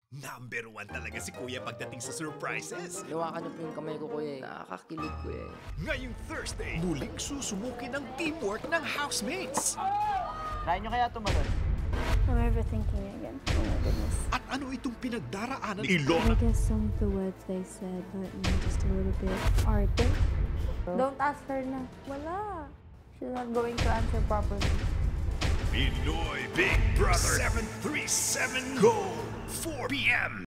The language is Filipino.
Number 1 talaga si Kuya pagdating sa surprises. Hawakan niyo po yung kamay ko, kuya. Nakakakilig, kuya. Ngayong Thursday, muling susumukin ang teamwork ng housemates. Try nyo kaya tumalon? I'm overthinking again. Oh my goodness. At ano itong pinagdaraanan ni I Ilona? guess some of the words they said hurt me just a little bit. Arte? Don't ask her na. Wala. She's not going to answer properly. Pinoy Big Brother 737 Go! 4 p.m.